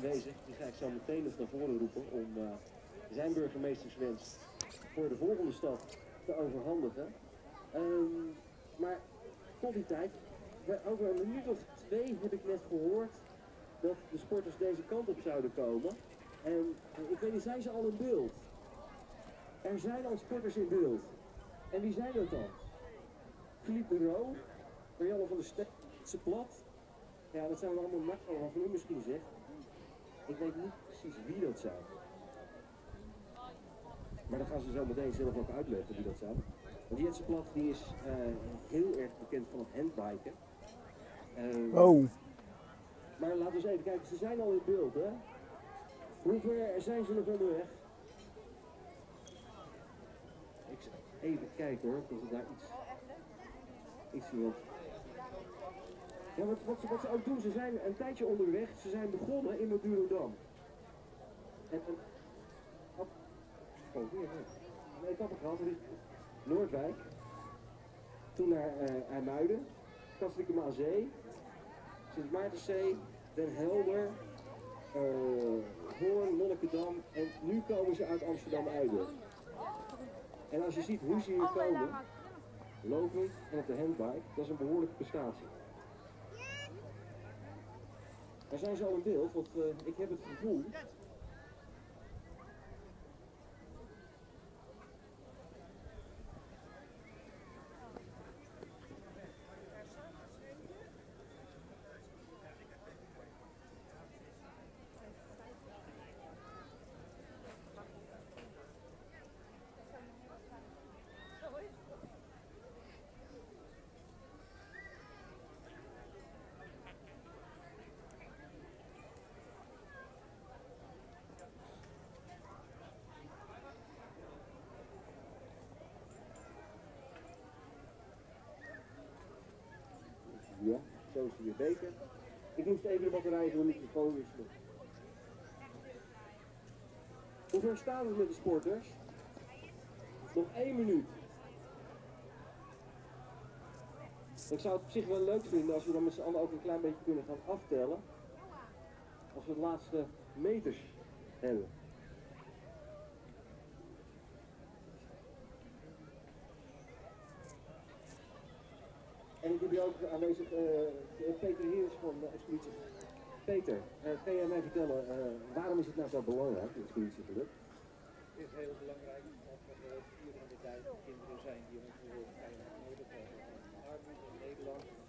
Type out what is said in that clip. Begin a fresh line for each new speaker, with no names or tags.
aanwezig. Die ga ik zo meteen nog naar voren roepen om zijn burgemeesterswens voor de volgende stap te overhandigen. Maar tot die tijd, over een minuut of 2 heb ik net gehoord dat de sporters deze kant op zouden komen. En ik weet niet, zijn ze al in beeld? Er zijn al sporters in beeld. En wie zijn dat dan? Philippe Bureau, Marianne van der Steetse Plat. Ja, dat zijn allemaal makkelijk waarvan u misschien zegt. Ik weet niet precies wie dat zijn. Maar dan gaan ze zo meteen zelf ook uitleggen wie dat zijn. Want Jetse Plat die is heel erg bekend van het handbiken. Maar laten we eens even kijken, ze zijn al in beeld, hè? Hoe ver zijn ze nog onderweg? Ik zal even kijken hoor, dat er daar iets niet op. Ja, wat ze ook doen, ze zijn een tijdje onderweg, ze zijn begonnen in Madurodam. Een etappe gehad richting Noordwijk, toen naar IJmuiden, Kastrikum aan Zee, Sint Maartenzee, Den Helder, Hoorn, Monnikendam en nu komen ze uit Amsterdam-Uiden. En als je ziet hoe ze hier komen, lopend en op de handbike, dat is een behoorlijke prestatie. Daar zijn ze al in beeld, want ik heb het gevoel. Ja, zo is hij weer beter. Ik moest even de batterij van de microfoon wisselen. Hoe ver staan we met de sporters? Nog 1 minuut. Ik zou het op zich wel leuk vinden als we dan met z'n allen ook een klein beetje kunnen gaan aftellen. Als we de laatste meters hebben. En ik heb hier ook aanwezig Peter Heers van de expeditie. Peter, kan jij mij vertellen, waarom is het nou zo belangrijk, de expeditiegeluk?
Het is heel belangrijk omdat er 400.000 kinderen zijn die ongeveer nodig hebben. Armoede in Nederland.